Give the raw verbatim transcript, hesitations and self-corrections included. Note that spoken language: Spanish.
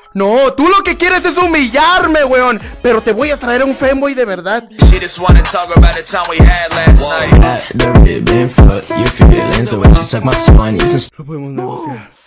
No, tú lo que quieres es humillarme, weón. Pero te voy a traer a un femboy de verdad. No podemos negociar.